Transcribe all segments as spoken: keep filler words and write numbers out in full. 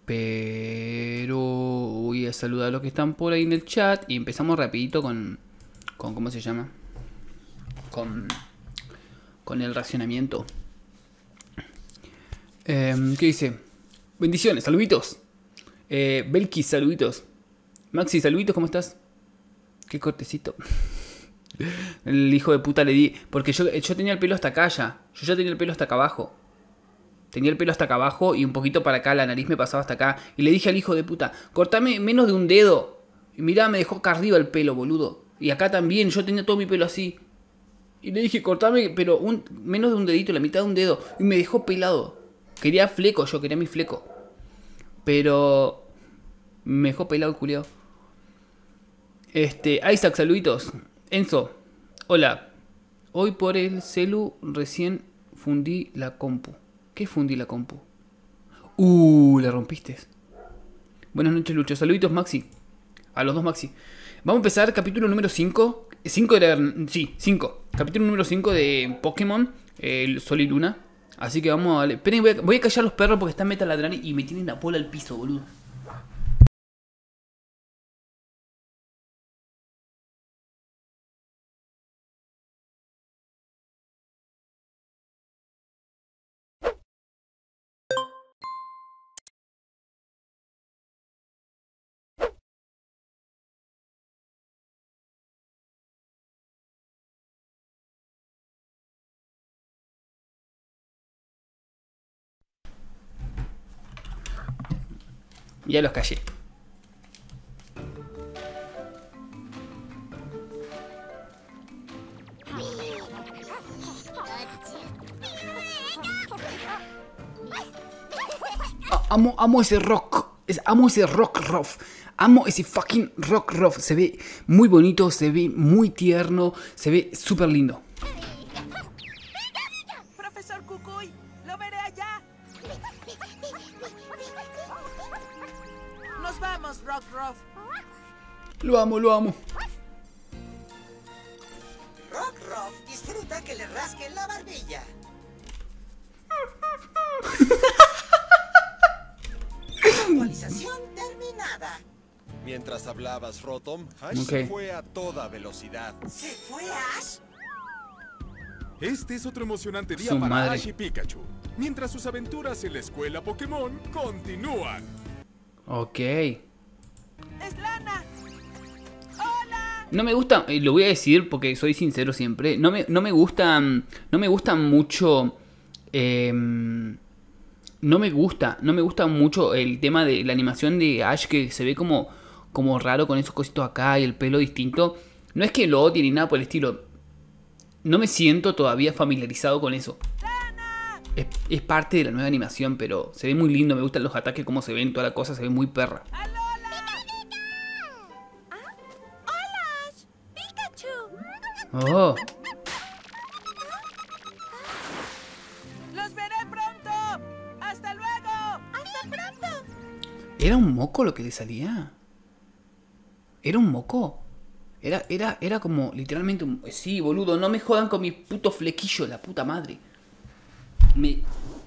Pero voy a saludar a los que están por ahí en el chat. Y empezamos rapidito con... con ¿cómo se llama? Con... con el racionamiento. Eh, ¿Qué dice? Bendiciones, saluditos. Eh, Belkis, saluditos. Maxi, saluditos, ¿cómo estás? Qué cortecito. El hijo de puta le di... Porque yo, yo tenía el pelo hasta acá ya. Yo ya tenía el pelo hasta acá abajo. Tenía el pelo hasta acá abajo y un poquito para acá. La nariz me pasaba hasta acá. Y le dije al hijo de puta, cortame menos de un dedo. Y mirá, me dejó acá arriba el pelo, boludo. Y acá también, yo tenía todo mi pelo así. Y le dije, cortame, pero un, menos de un dedito, la mitad de un dedo. Y me dejó pelado. Quería fleco, yo quería mi fleco. Pero... me dejó pelado el culiao. Este, Isaac, saluditos. Enzo, hola. Hoy por el celu recién fundí la compu. ¿Qué fundí la compu? Uh, la rompiste. Buenas noches, Lucho. Saluditos, Maxi. A los dos, Maxi. Vamos a empezar capítulo número cinco. cinco de la... Sí, cinco. Capítulo número cinco de Pokémon, el Sol y Luna. Así que vamos a... Esperen, voy a, voy a callar a los perros porque están meta ladrando y me tienen la bola al piso, boludo. Ya los callé. Ah, amo, amo ese rock. Es, amo ese rock rough. Amo ese fucking rock rough. Se ve muy bonito, se ve muy tierno, se ve súper lindo. Profesor Cucuy, lo veré allá. Nos vamos, Rockruff. Lo amo, lo amo. Rockruff disfruta que le rasquen la barbilla. Actualización terminada. Mientras hablabas, Rotom, Ash Ok. se fue a toda velocidad. ¿Se fue Ash? Este es otro emocionante día Su para madre. Ash y Pikachu, mientras sus aventuras en la escuela Pokémon continúan. Ok. ¡Es Lana! ¡Hola! No me gusta, eh, lo voy a decir porque soy sincero siempre. No me, no me gustan. No me gusta mucho. Eh, no me gusta. No me gusta mucho el tema de la animación de Ash, que se ve como, como raro con esos cositos acá y el pelo distinto. No es que lo odie ni nada por el estilo. No me siento todavía familiarizado con eso. Es, es parte de la nueva animación, pero se ve muy lindo. Me gustan los ataques, cómo se ven, toda la cosa. Se ve muy perra. ¡Alola! ¡Hola, Ash! ¡Pikachu! Oh. ¡Los veré pronto! ¡Hasta luego! ¡Hasta pronto! ¿Era un moco lo que le salía? ¿Era un moco? Era, era, era como literalmente un... Sí, boludo, no me jodan con mi puto flequillo, la puta madre. Me...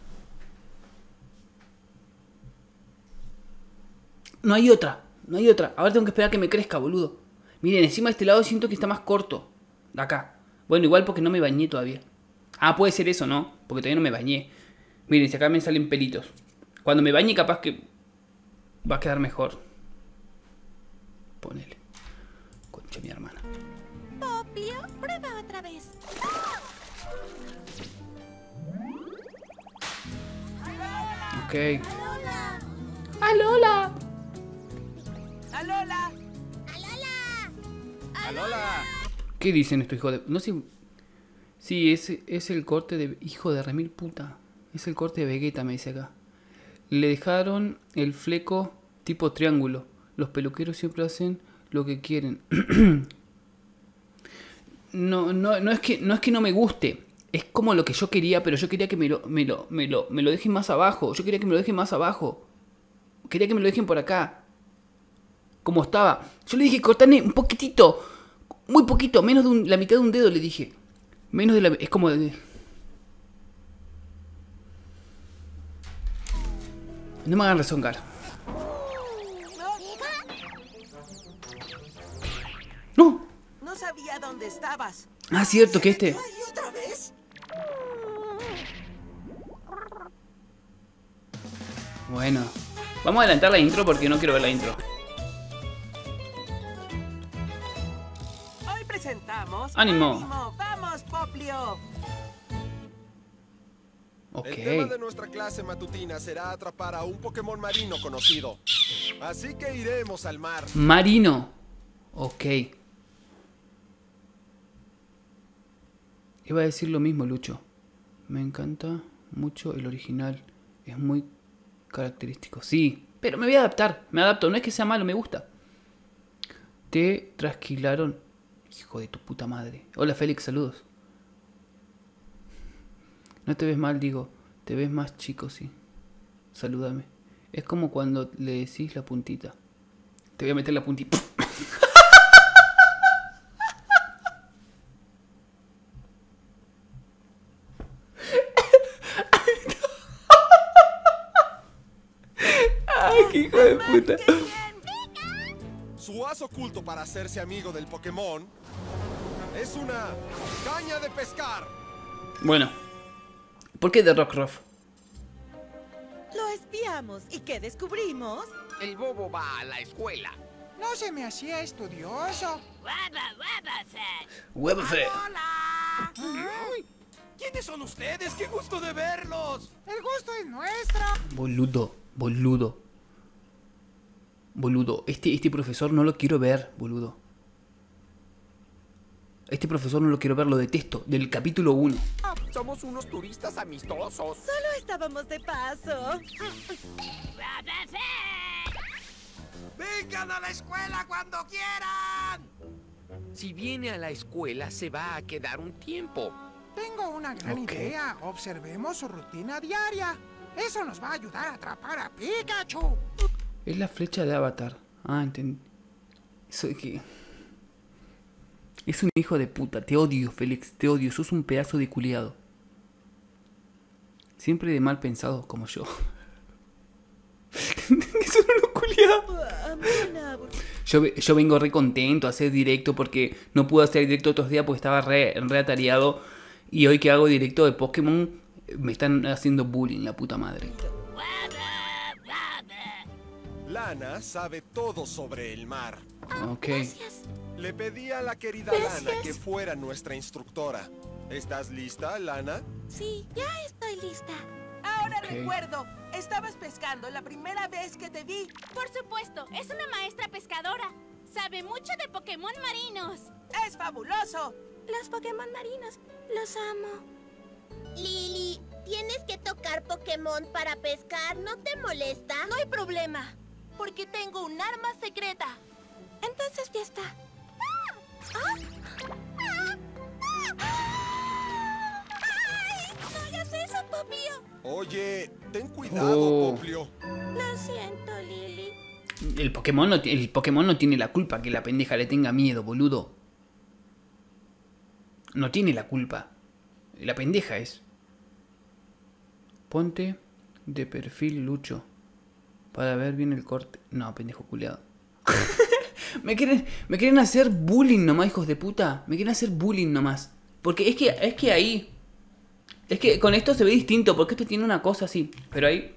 No hay otra, no hay otra. Ahora tengo que esperar a que me crezca, boludo. Miren, encima de este lado siento que está más corto. De acá. Bueno, igual porque no me bañé todavía. Ah, puede ser eso, ¿no? Porque todavía no me bañé. Miren, si acá me salen pelitos. Cuando me bañe capaz que va a quedar mejor. Ponele. Concha mi hermana. Popio, prueba otra vez. Ok. ¡Alola! ¡Alola! ¡Alola! ¡Alola! ¡Alola! ¿Qué dicen estos hijos de...? No sé... Sí, es, es el corte de... Hijo de remil puta. Es el corte de Vegeta, me dice acá. Le dejaron el fleco tipo triángulo. Los peluqueros siempre hacen lo que quieren. no, no, no, es que, no es que no me guste. Es como lo que yo quería, pero yo quería que me lo, me lo, me lo, me lo dejen más abajo. Yo quería que me lo dejen más abajo. Quería que me lo dejen por acá. Como estaba. Yo le dije, cortame un poquitito. Muy poquito, menos de un, la mitad de un dedo le dije. Menos de la... Es como... De, no me hagan rezongar. ¡No! No sabía dónde estabas. Ah, cierto que este... ¿Y otra vez? Bueno. Vamos a adelantar la intro porque no quiero ver la intro. Hoy presentamos... ¡Ánimo! ¡Ánimo! ¡Vamos, Poplio! Ok. El tema de nuestra clase matutina será atrapar a un Pokémon marino conocido. Así que iremos al mar. Marino. Ok. Iba a decir lo mismo, Lucho. Me encanta mucho el original. Es muy característico. Sí, pero me voy a adaptar. Me adapto. No es que sea malo, me gusta. Te trasquilaron. Hijo de tu puta madre. Hola, Félix, saludos. No te ves mal, digo. Te ves más chico, sí. Salúdame. Es como cuando le decís la puntita. Te voy a meter la puntita. Ay, qué hijo de puta. Su as oculto para hacerse amigo del Pokémon es una caña de pescar. Bueno. ¿Por qué de Rockruff? Lo espiamos. ¿Y qué descubrimos? El bobo va a la escuela. No se me hacía estudioso. Webfe. ¡Hola! Ay, ¿quiénes son ustedes? ¡Qué gusto de verlos! El gusto es nuestro. Boludo, boludo. Boludo. Este, este profesor no lo quiero ver, boludo. Este profesor no lo quiero ver, lo detesto. Del capítulo uno. Somos unos turistas amistosos. Solo estábamos de paso. ¡Vengan a la escuela cuando quieran! Si viene a la escuela, se va a quedar un tiempo. Tengo una gran Ok. idea. Observemos su rutina diaria. Eso nos va a ayudar a atrapar a Pikachu. Es la flecha de Avatar. Ah, entendí. Eso es que... Es un hijo de puta. Te odio, Félix. Te odio. Sos un pedazo de culiado. Siempre de mal pensado, como yo. Son unos culiados. Ah, mona, bur- Yo, ve- yo vengo re contento a hacer directo porque no pude hacer directo otros días porque estaba re, re atareado. Y hoy que hago directo de Pokémon me están haciendo bullying, la puta madre. Lana sabe todo sobre el mar. Ok. Gracias. Le pedí a la querida Gracias. Lana que fuera nuestra instructora. ¿Estás lista, Lana? Sí, ya estoy lista. Ahora Ok. recuerdo. Estabas pescando la primera vez que te vi. Por supuesto, es una maestra pescadora. Sabe mucho de Pokémon marinos. ¡Es fabuloso! Los Pokémon marinos, los amo. Lily, tienes que tocar Pokémon para pescar, ¿no te molesta? No hay problema, porque tengo un arma secreta. Entonces ya está. ¡Ay! ¡No hagas eso, Popio! Oye, ten cuidado, Oh. Poplio. Lo siento, Lily. El Pokémon, no, ti- el Pokémon no tiene la culpa que la pendeja le tenga miedo, boludo. No tiene la culpa. La pendeja es. Ponte de perfil, Lucho. Para ver bien el corte. No, pendejo culiado. me, quieren, me quieren hacer bullying nomás, hijos de puta. Me quieren hacer bullying nomás. Porque es que, es que ahí... Es que con esto se ve distinto. Porque esto tiene una cosa así. Pero ahí...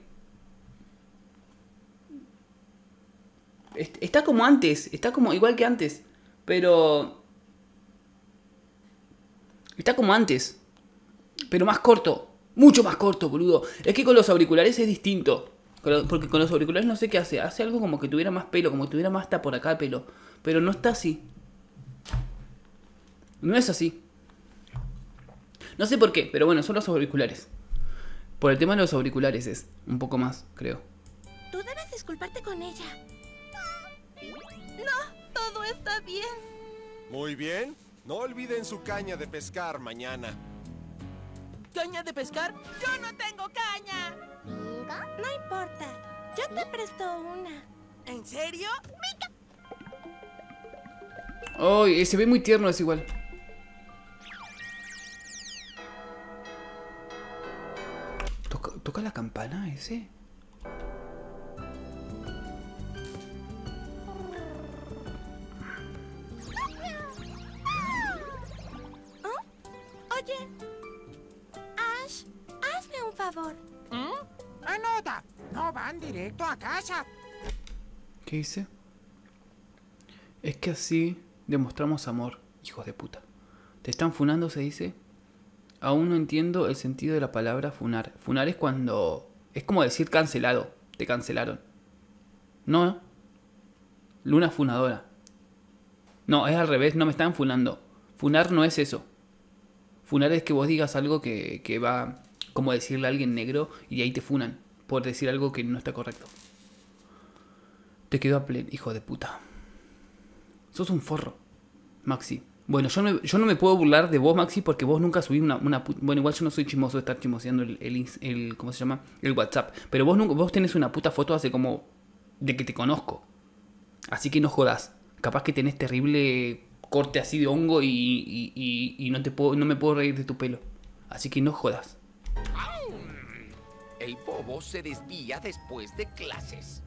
Est- Está como antes. Está como igual que antes. Pero... Está como antes. Pero más corto. Mucho más corto, boludo. Es que con los auriculares es distinto. Con lo- Porque con los auriculares no sé qué hace. Hace algo como que tuviera más pelo. Como que tuviera más hasta por acá pelo. Pero no está así. No es así. No sé por qué. Pero bueno, son los auriculares. Por el tema de los auriculares es un poco más, creo. Tú debes disculparte con ella. Todo está bien. Muy bien. No olviden su caña de pescar mañana. ¿Caña de pescar? ¡Yo no tengo caña! No importa. Yo te presto una. ¿En serio? Oh, eh, se ve muy tierno, es igual. ¿Toca, ¿Toca la campana ese? van directo a casa. ¿Qué dice? Es que así demostramos amor, hijos de puta. ¿Te están funando, se dice? Aún no entiendo el sentido de la palabra funar. Funar es cuando... Es como decir cancelado. Te cancelaron. No. Luna funadora. No, es al revés. No me están funando. Funar no es eso. Funar es que vos digas algo que, que va... Como decirle a alguien negro y de ahí te funan. Por decir algo que no está correcto. Te quedó a pleno, hijo de puta. Sos un forro, Maxi. Bueno, yo no, yo no me puedo burlar de vos, Maxi, porque vos nunca subís una, una... Bueno, igual yo no soy chismoso de estar chismoseando el, el, el... ¿Cómo se llama? El WhatsApp. Pero vos, nunca, vos tenés una puta foto hace como... De que te conozco. Así que no jodas. Capaz que tenés terrible corte así de hongo y, y, y, y no, te puedo, no me puedo reír de tu pelo. Así que no jodas. El bobo se desvía después de clases.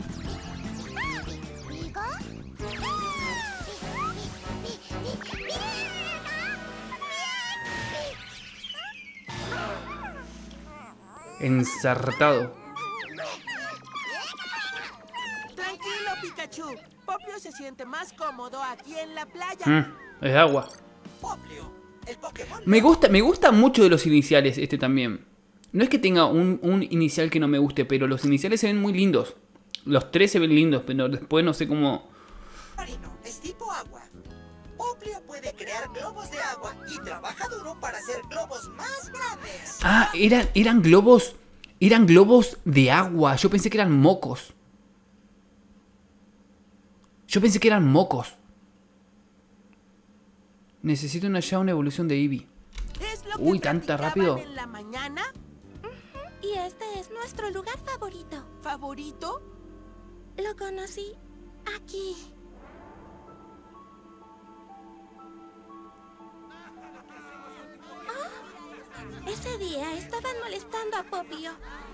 Ensartado. Tranquilo, Pikachu. Popio se siente más cómodo aquí en la playa. Mm, es agua. Popio, el Pokémon. Me gusta, me gusta mucho de los iniciales este también. No es que tenga un, un inicial que no me guste, pero los iniciales se ven muy lindos. Los tres se ven lindos, pero después no sé cómo... Marino, es tipo agua. Popio puede crear globos de agua y trabaja duro para hacer globos más grandes. Ah, eran, eran globos... Eran globos de agua. Yo pensé que eran mocos. Yo pensé que eran mocos. Necesito una, ya una evolución de Eevee. ¿Es lo que Uy, tanta rápido. en la mañana? Y este es nuestro lugar favorito. ¿Favorito? Lo conocí aquí. Oh, ese día estaban molestando a Popio.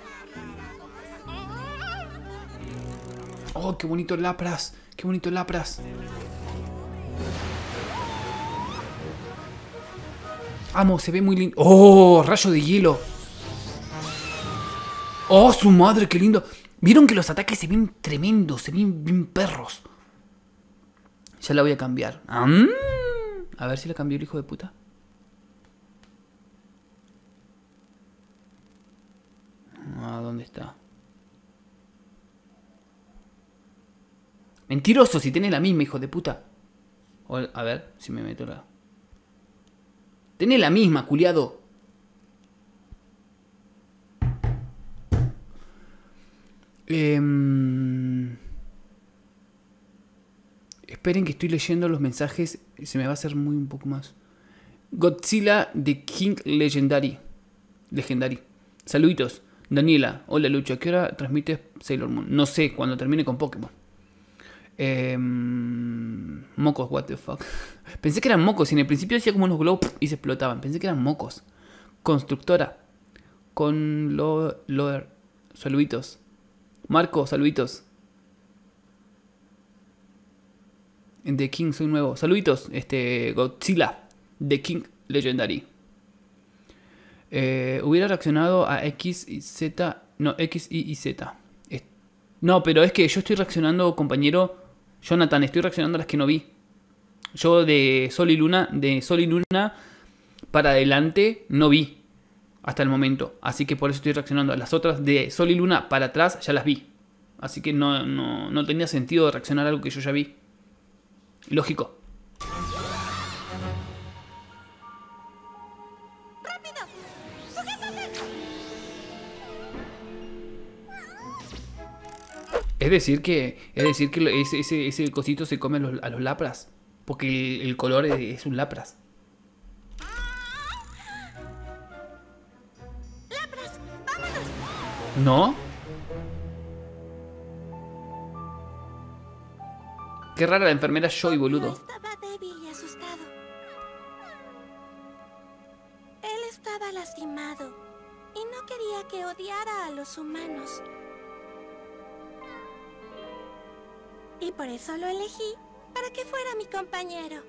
Oh, qué bonito Lapras. Qué bonito Lapras. Amo, se ve muy lindo. Oh, rayo de hielo. Oh, su madre, qué lindo. ¿Vieron que los ataques se ven tremendos? Se ven bien perros. Ya la voy a cambiar. Mm. A ver si la cambió el hijo de puta. Ah, ¿dónde está? Mentiroso, si tiene la misma, hijo de puta. O, a ver, si me meto la... Tiene la misma, culiado. Eh... Esperen que estoy leyendo los mensajes. Se me va a hacer muy un poco más. Godzilla de King Legendary. Legendary. Saluditos. Daniela. Hola, Lucho. ¿A qué hora transmites Sailor Moon? No sé, cuando termine con Pokémon. Eh, mocos, what the fuck. Pensé que eran mocos y en el principio hacía como unos globos y se explotaban. Pensé que eran mocos. Constructora. Con lo, lo saluditos. Marco, saluditos. En The King soy nuevo. Saluditos. Este Godzilla The King Legendary. Eh, hubiera reaccionado a X y Z. No, X, Y y Z. Es, no, pero es que yo estoy reaccionando, compañero Jonathan, estoy reaccionando a las que no vi. Yo de Sol y Luna, de Sol y Luna para adelante no vi hasta el momento. Así que por eso estoy reaccionando. A las otras de Sol y Luna para atrás ya las vi. Así que no, no, no tenía sentido de reaccionar a algo que yo ya vi. Lógico. ¡Rápido! ¡Sujétate! Es decir que, es decir que ese, ese, ese cosito se come a los, a los lapras. Porque el, el color es, es un lapras. ¡Lapras! ¡Vámonos! ¿No? Qué rara la enfermera Joy, boludo. Estaba débil y asustado. Él estaba lastimado y no quería que odiara a los humanos. Y por eso lo elegí para que fuera mi compañero.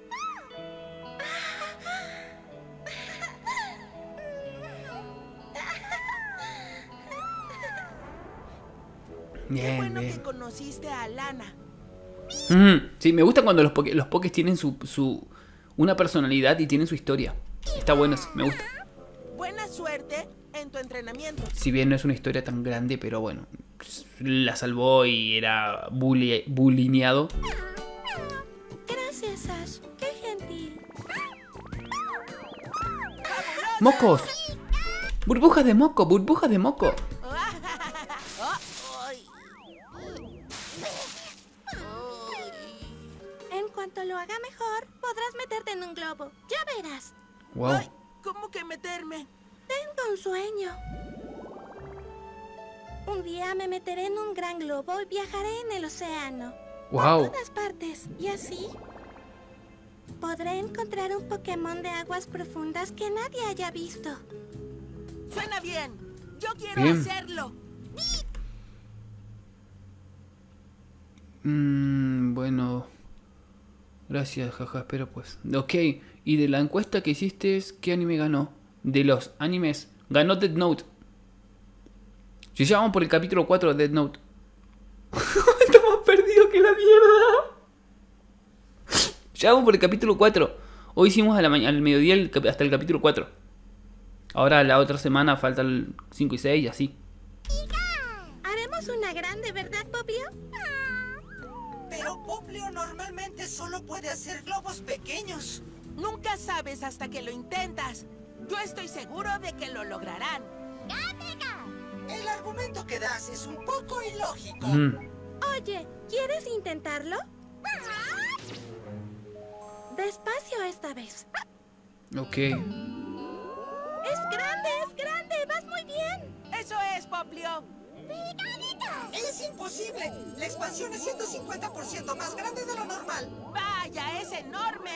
Bien, Qué bueno bien. que conociste a Lana. Mm, sí, me gusta cuando los, poke, los pokés tienen su, su una personalidad y tienen su historia. Está bueno eso, me gusta. Buena suerte en tu entrenamiento. Si bien no es una historia tan grande, pero bueno, la salvó y era bully, bulineado. Gracias, Ash. Qué gentil. ¡Mocos! ¡Burbujas de moco! ¡Burbujas de moco! En cuanto lo haga mejor, podrás meterte en un globo. Ya verás. Wow. Ay, ¿cómo que meterme? Tengo un sueño. Un día me meteré en un gran globo y viajaré en el océano. A Wow. todas partes. Y así podré encontrar un Pokémon de aguas profundas que nadie haya visto. Suena bien. Yo quiero Bien. hacerlo. Mm, bueno. Gracias, jaja, espero pues. Ok, y de la encuesta que hiciste, ¿qué anime ganó? De los animes, ganó Death Note. Si ya vamos por el capítulo cuatro de Death Note. Estamos perdidos que la mierda. Ya vamos por el capítulo cuatro. Hoy hicimos a la mañana, al mediodía el cap- hasta el capítulo cuatro. Ahora la otra semana falta el cinco y seis y así. Haremos una grande, ¿verdad, Poplio? Pero Poplio normalmente solo puede hacer globos pequeños. Nunca sabes hasta que lo intentas. Yo estoy seguro de que lo lograrán. El argumento que das es un poco ilógico. Mm, Oye, ¿quieres intentarlo? Despacio esta vez. ok. Es grande, es grande, vas muy bien. Eso es, Poplio. ¡Es imposible! La expansión es ciento cincuenta por ciento más grande de lo normal. Vaya, es enorme.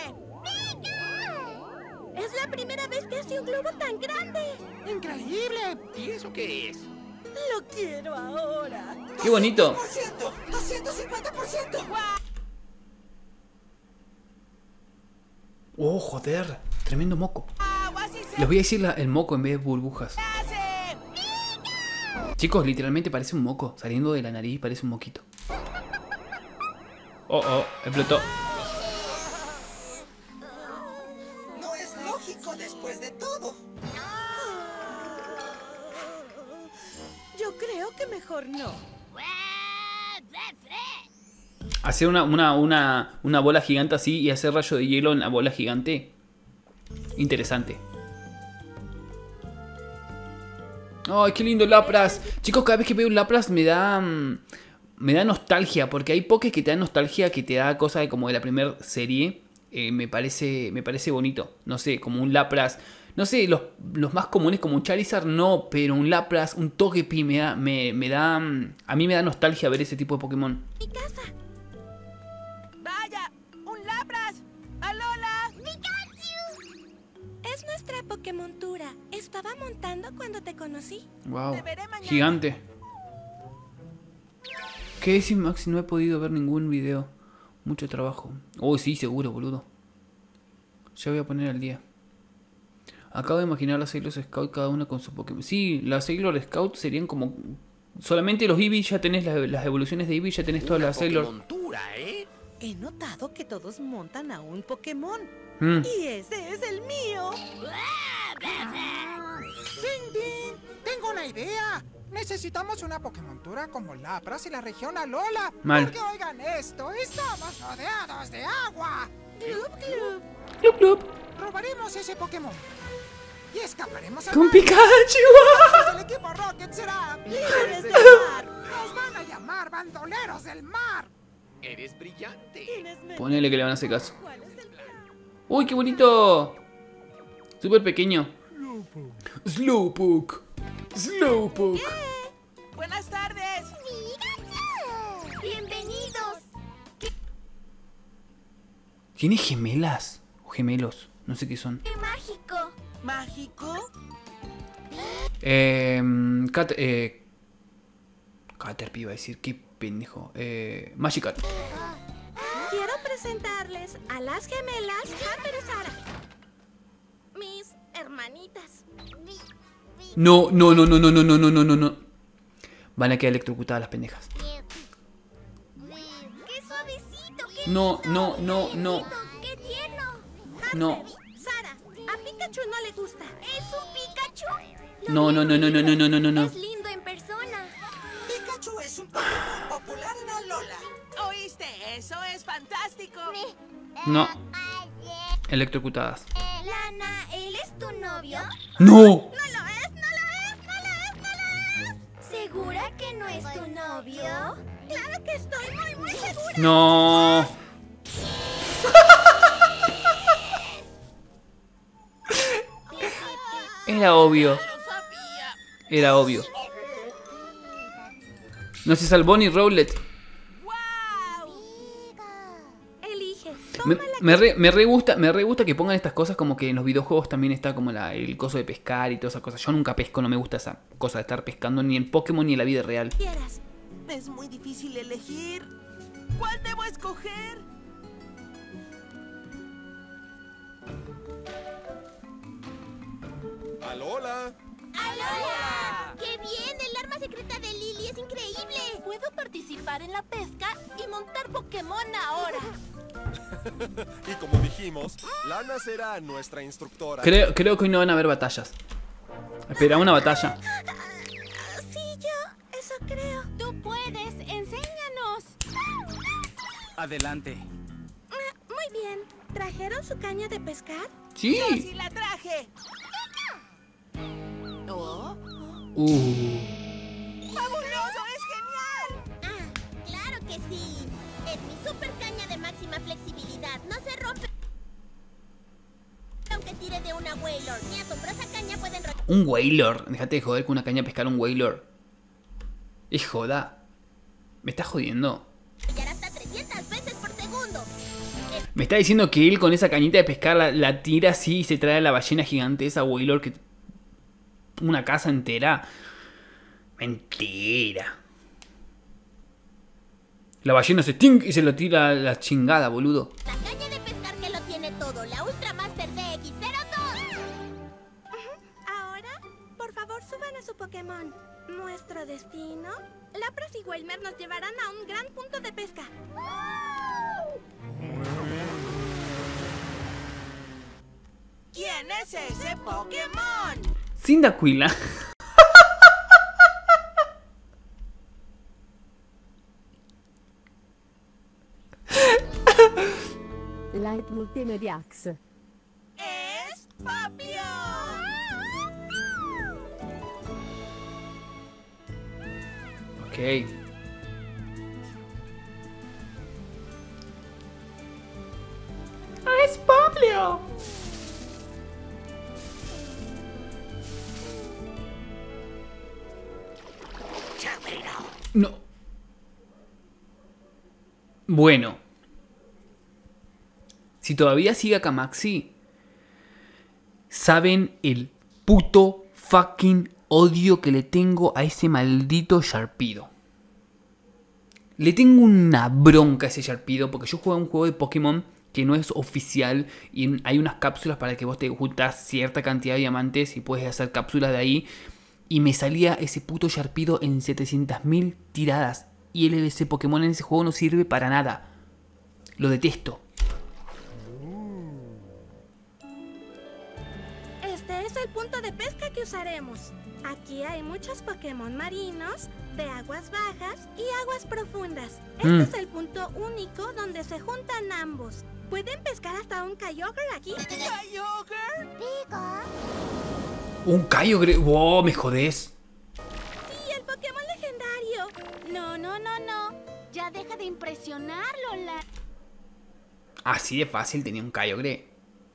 Es la primera vez que hace un globo tan grande. ¡Increíble! ¿Y eso qué es? Lo quiero ahora. Qué bonito. doscientos por ciento, doscientos cincuenta por ciento. Oh, joder. Tremendo moco. Agua, sí se Les voy a decir la- el moco en vez de burbujas. hace. Chicos, literalmente parece un moco. Saliendo de la nariz parece un moquito. Oh, oh, explotó. No es lógico después de todo. Yo creo que mejor no. Hacer una, una, una, una bola gigante así y hacer rayo de hielo en la bola gigante. Interesante. Ay, qué lindo Lapras. Chicos, cada vez que veo un Lapras me da... mm, me da nostalgia. Porque hay pokés que te dan nostalgia, que te da cosas de como de la primera serie. Eh, me parece me parece bonito. No sé, como un Lapras. No sé, los, los más comunes como un Charizard no. Pero un Lapras, un Togepi me da... Me, me da mm, a mí me da nostalgia ver ese tipo de Pokémon. Mi casa. Vaya, un Lapras. ¡Alola! Es nuestra Pokémontura. Estaba montando cuando te conocí. Wow, Te veré mañana. gigante. ¿Qué decís, Maxi? No he podido ver ningún video. Mucho trabajo. Oh, sí, seguro, boludo. Ya voy a poner al día. Acabo de imaginar las Sailor Scout cada una con su Pokémon. Sí, las Sailor Scout serían como... Solamente los Eevee, ya tenés las, las evoluciones de Eevee, ya tenés todas Una las Sailor. Pokémontura, ¿eh? He notado que todos montan a un Pokémon. Mm. Y ese es el mío. ¡Ding, ding! ¡Tengo una idea! Necesitamos una Pokémontura como Lapras y la región Alola. Mal. Porque oigan esto, estamos rodeados de agua. Club, club. Club, club. Robaremos ese Pokémon. Y escaparemos al Con mar. Pikachu. El equipo Rocket será ¡Líderes del mar! Nos van a llamar bandoleros del mar. Eres brillante. Ponele que le van a hacer caso. Uy, qué bonito. Súper pequeño. Slowpoke. Slowpoke. Buenas tardes. Bienvenidos. ¿Tiene gemelas? O gemelos. No sé qué son. Mágico. ¿Mágico? Eh, Cat, eh, Caterpie iba a decir, qué pendejo. Eh, Magikarp. Quiero presentarles a las gemelas Harper y Sara. Mis hermanitas. No, no, no, no, no, no, no, no, no, no. Van a quedar electrocutadas las pendejas. ¡Qué suavecito! ¡Qué No, lindo! no, no, ¡Qué no. lindo, ¡Qué tierno! No. Sara, a Pikachu no le gusta. ¿Es un Pikachu? No, no, no, no, no, no, no, no, no. Es lindo en persona. Pikachu es un Pokémon popular en Alola. ¿Oíste? Eso es fantástico. No. Electrocutadas. Lana, ¿él es tu novio? ¡No! ¡No lo es! ¡No lo es! ¡No lo es! ¡No lo es! ¿Segura que no es tu novio? Claro que estoy muy, muy segura. No. Era obvio. Era obvio. No se salvó ni Rowlet. Elige. Me, me, re, me re gusta, me re gusta que pongan estas cosas, como que en los videojuegos también está como la, el coso de pescar y todas esas cosas. Yo nunca pesco, no me gusta esa cosa de estar pescando ni en Pokémon ni en la vida real. Quieras. Es muy difícil elegir. ¿Cuál debo escoger? ¡Alola! ¡Alola! ¡Qué bien! El arma secreta de Lily es increíble. Puedo participar en la pesca y montar Pokémon ahora. Y como dijimos, Lana será nuestra instructora. Creo, creo que hoy no van a haber batallas. Espera, una batalla. Sí, yo, eso creo. Tú puedes, enséñanos. Adelante. Muy bien. ¿Trajeron su caña de pescar? Sí. Yo sí la traje. Oh. Uh. ¡Fabuloso! ¡Es genial! Ah, claro que sí. Es mi super caña de máxima flexibilidad. No se rompe aunque tire de una Wailord. Mi asombrosa caña puede enrollar. Un Wailord. Déjate de joder con una caña de pescar un Wailord. Es joda. ¿Me estás jodiendo? hasta trescientas veces por segundo. Me está diciendo que él con esa cañita de pescar la, la tira así y se trae a la ballena gigante esa Wailord que... una casa entera. Mentira. La ballena se ting y se lo tira a la chingada, boludo. La caña de pescar que lo tiene todo. La Ultra Master D X cero dos. Ahora, por favor, suban a su Pokémon. Nuestro destino. Lapras y Wailmer nos llevarán a un gran punto de pesca. ¿Quién es ese Pokémon? Cyndaquil. Light Multimediax. ¡Es Papio! Ok. ¡Es Papio! No. Bueno. Si todavía sigue Akamaxi, saben el puto fucking odio que le tengo a ese maldito Sharpedo. Le tengo una bronca a ese Sharpedo porque yo juego un juego de Pokémon que no es oficial y hay unas cápsulas para que vos te juntas cierta cantidad de diamantes y puedes hacer cápsulas de ahí. Y me salía ese puto Sharpedo en setecientas mil tiradas. Y el, ese Pokémon en ese juego no sirve para nada. Lo detesto. Este es el punto de pesca que usaremos. Aquí hay muchos Pokémon marinos, de aguas bajas y aguas profundas. Este Mm. es el punto único donde se juntan ambos. ¿Pueden pescar hasta un Kyogre aquí? ¿Kyogre? Pico. Un Kyogre. ¡Wow! Me jodés. Sí, el Pokémon legendario. No, no, no, no. Ya deja de impresionar, Lola. Así de fácil tenía un Kyogre.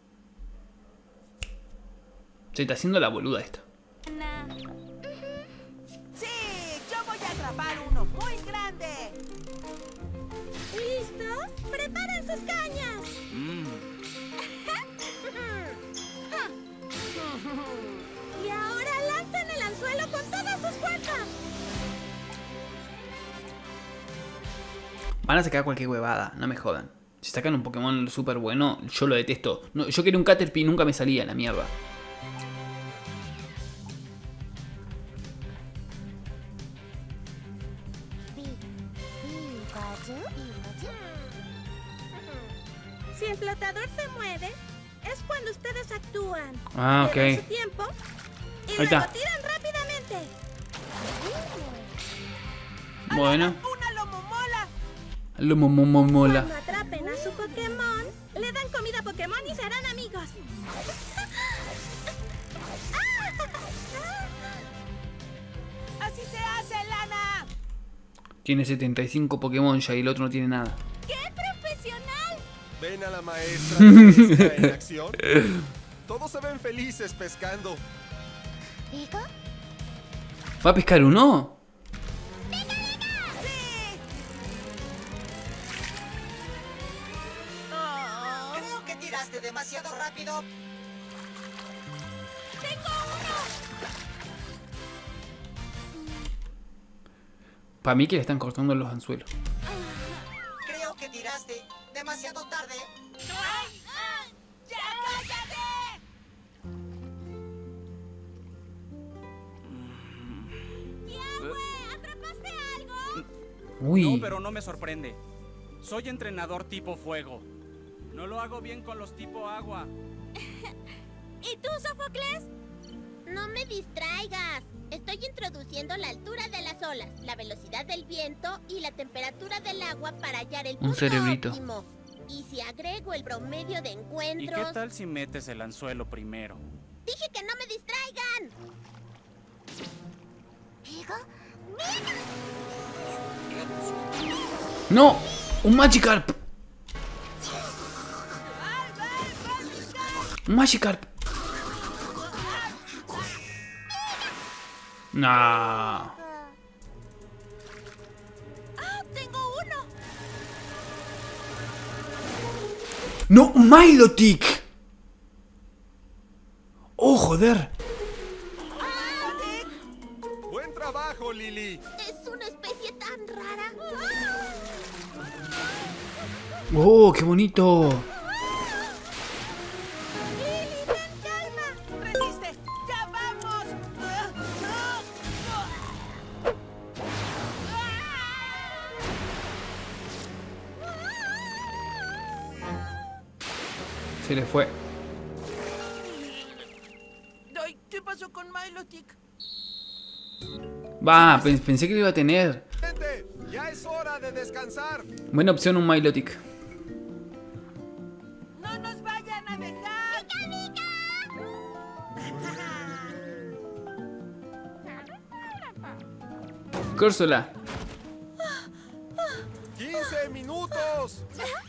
Se está haciendo la boluda esta. Ana. Sí, yo voy a atrapar uno muy grande. ¿Listos? ¡Preparen sus cañas! Mm. Y ahora lancen el anzuelo con todas sus fuerzas. Van a sacar cualquier huevada, no me jodan. Si sacan un Pokémon súper bueno, yo lo detesto. No, yo quería un Caterpie y nunca me salía, la mierda. Si el flotador se mueve, es cuando ustedes actúan. Ah, ok. Le dan su tiempo y Ahí luego está. tiran rápidamente. Bueno. ¡Una lomomola! Lo mo- mo- mo- mola. Cuando atrapen a su Pokémon, le dan comida Pokémon y serán amigos. ¡Así se hace, Lana! Tiene setenta y cinco Pokémon ya y el otro no tiene nada. ¡Qué profesional! ¿Ven a la maestra de pesca en acción? Todos se ven felices pescando. ¿Va a pescar uno? Creo que tiraste demasiado rápido. Para mí que le están cortando los anzuelos. Creo que tiraste demasiado tarde. ¡Ay! ¡Ay! ¡Ya cállate! ¡Yahweh! ¿Atrapaste algo? Uy. No, pero no me sorprende. Soy entrenador tipo fuego. No lo hago bien con los tipo agua. ¿Y tú, Sófocles? No me distraigas. Estoy introduciendo la altura de las olas, la velocidad del viento y la temperatura del agua para hallar el Un punto cerebrito. óptimo. Y si agrego el promedio de ¿Y encuentros... qué tal si metes el anzuelo primero? Dije que no me distraigan. ¡No! ¡Un Magikarp! ¡Un Magikarp! Nah. ¡Ah! ¡Tengo uno! ¡No! ¡Un Milotic! ¡Oh, joder! Buen trabajo, Lily. Es una especie tan rara. ¡Oh, qué bonito! ¡Lily, ten calma! ¡Resiste! ¡Ya vamos! Se le fue. Ay, ¿qué pasó con Milotic? Va, pen- pensé que lo iba a tener. Gente, ya es hora de descansar. Buena opción un Milotic. ¡No nos vayan a dejar! Córsola. ¡quince minutos!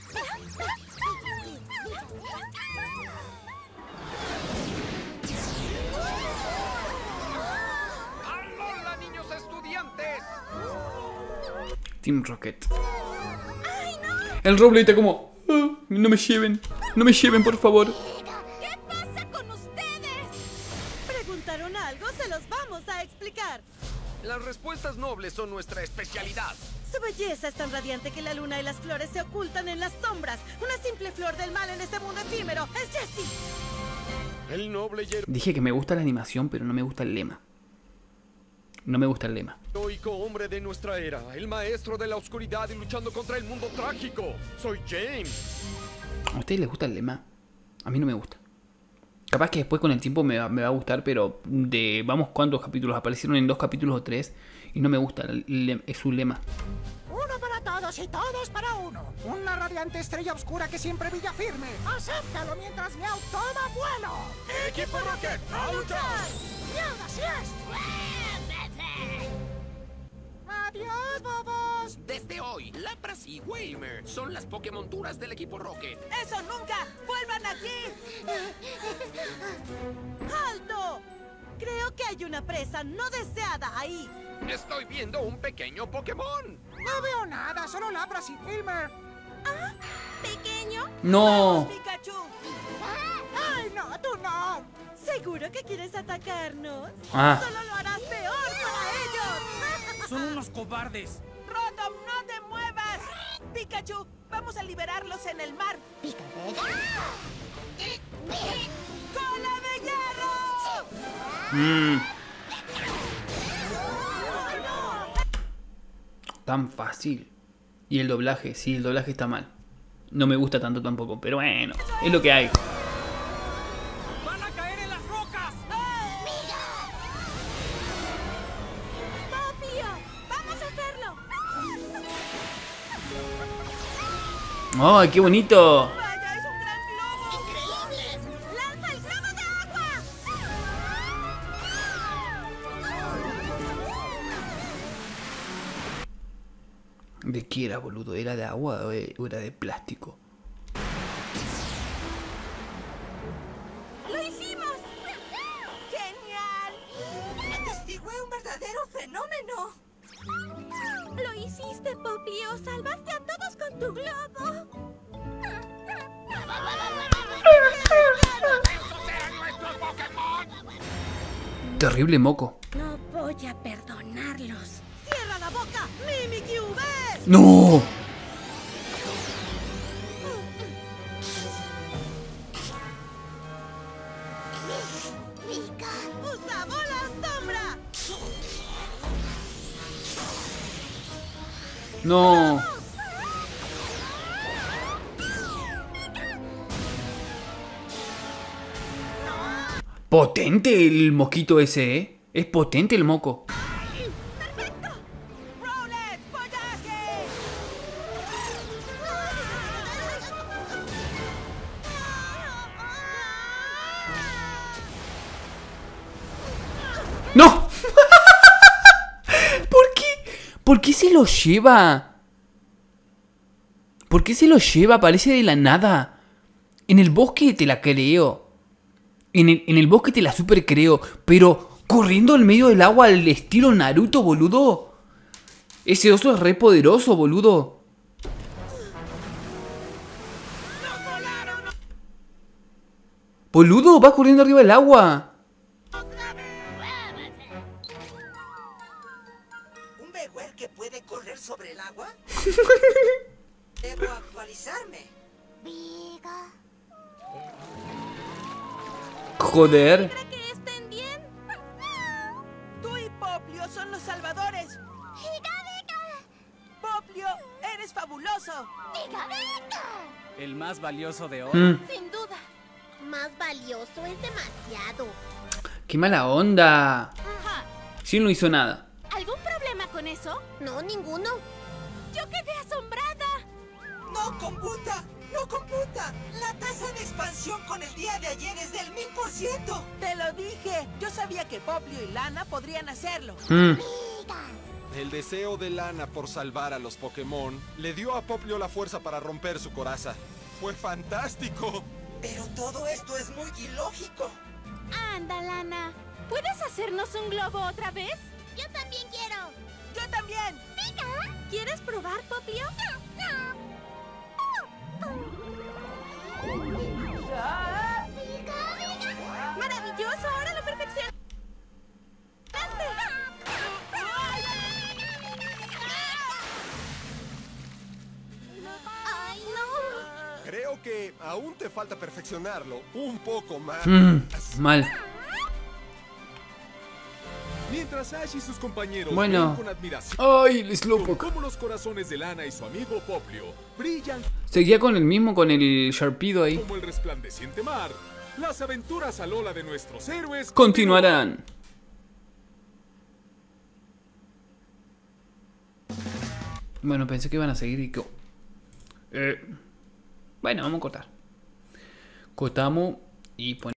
¡Hola, niños estudiantes! Team Rocket. El Roble está como... "Ah, no me lleven. No me lleven, por favor. ¿Qué pasa con ustedes? ¿Preguntaron algo? Se los vamos a explicar. Las respuestas nobles son nuestra especialidad. Su belleza es tan radiante que la luna y las flores se ocultan en las sombras. Una simple flor del mal en este mundo efímero. ¡Es Jessie! El noble y Dije que me gusta la animación, pero no me gusta el lema. No me gusta el lema. heroico hombre de nuestra era, el maestro de la oscuridad y luchando contra el mundo trágico. Soy James. ¿A ustedes les gusta el lema? A mí no me gusta. Capaz que después con el tiempo me va, me va a gustar, pero de... Vamos, ¿cuántos capítulos? Aparecieron en dos capítulos o tres y no me gusta el lema, es su lema. Uno para todos y todos para uno. Una radiante estrella oscura que siempre brilla firme. Acéptalo mientras Meow toma vuelo. ¡Equipo Rocket, a luchar! ¡Meow, así es! ¡Adiós, bobos! Desde hoy, Lapras y Waymer son las Pokémonturas del equipo Rocket. ¡Eso nunca! ¡Vuelvan aquí! ¡Alto! Creo que hay una presa no deseada ahí. Estoy viendo un pequeño Pokémon. No veo nada, solo Lapras y Wilmer. ¿Ah? ¿Pequeño? ¡No! ¡Pikachu! ¡Ay, no, tú no! ¿Seguro que quieres atacarnos? Ah. ¡Solo lo harás peor para ellos! Son unos cobardes. ¡Rotom, no te muevas! ¡Pikachu! ¡Vamos a liberarlos en el mar! ¡Cola de hierro! Mm. Tan fácil. Y el doblaje, sí, el doblaje está mal. No me gusta tanto tampoco, pero bueno, es lo que hay. ¡Van a caer en las rocas! ¡Popio! ¡Vamos a hacerlo! ¡Ay, qué bonito! ¡Vaya, es un gran globo! ¡Increíble! ¡Lanza el globo de agua! ¿De qué era, boludo? ¿Era de agua o era de plástico? ¡Lo hicimos! ¡Genial! Atestigué un verdadero fenómeno. ¡Lo hiciste, Popio! ¡Salvaste a todos con tu globo! Terrible moco. No voy a perdonarlos. ¡Cierra la boca! ¡Mimikyu, ven! ¡No! ¡Usa bola sombra! ¡No! Potente el mosquito ese, ¿eh? Es potente el moco. ¡Perfecto! ¡Rowlet, follaje! ¡No! ¿Por qué? ¿Por qué se lo lleva? ¿Por qué se lo lleva? Parece de la nada. En el bosque te la creo. En el, en el bosque te la super creo. Pero corriendo en medio del agua al estilo Naruto, boludo. Ese oso es re poderoso, boludo. Boludo, va corriendo arriba del agua. ¿Un Bewear que puede correr sobre el agua? Debo actualizarme. Joder. ¿Cree que estén bien? Tú y Popio son los salvadores. Popio, eres fabuloso. El más valioso de hoy. Mm. Sin duda. Más valioso es demasiado. Qué mala onda. Ajá. Si no hizo nada. ¿Algún problema con eso? No, ninguno. Yo quedé asombrada. ¡No computa! ¡No computa! La tasa de expansión con el día de ayer es del mil por ciento. Te lo dije. Yo sabía que Popio y Lana podrían hacerlo. Mm. El deseo de Lana por salvar a los Pokémon le dio a Popplio la fuerza para romper su coraza. ¡Fue fantástico! Pero todo esto es muy ilógico. Anda, Lana. ¿Puedes hacernos un globo otra vez? Yo también quiero. Yo también. ¿Quieres probar, Popio? ¡Maravilloso! ¡Ahora lo perfeccionaste! ¡Ay, no! Creo que aún te falta perfeccionarlo un poco más. Mm, mal. Mientras Ash y sus compañeros Bueno. ven con admiración Ay, el Slowpoke. cómo los corazones de Lana y su amigo Popplio brillan Seguía con el mismo, con el Sharpedo ahí. como el resplandeciente mar, las aventuras al ola de nuestros héroes Continuarán. Bueno, pensé que iban a seguir y que... Eh, bueno, vamos a cortar. Cortamos y ponemos...